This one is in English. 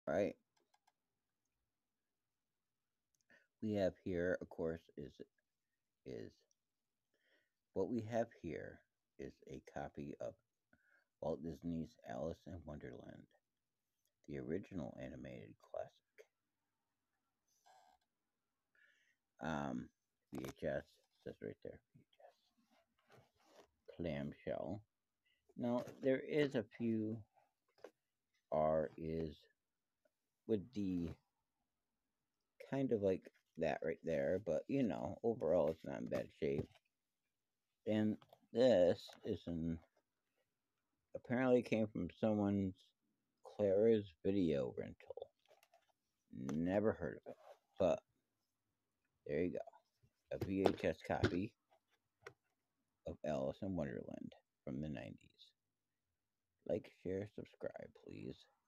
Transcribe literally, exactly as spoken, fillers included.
Alright. We have here, of course, is is what we have here is a copy of Walt Disney's Alice in Wonderland, the original animated classic. Um, V H S says right there, V H S clamshell. Now there is a few R is with the kind of like that right there, but you know, overall it's not in bad shape. And this is an apparently came from someone's Clara's video rental. Never heard of it, but there you go, a V H S copy of Alice in Wonderland from the nineties. Like, share, subscribe, please.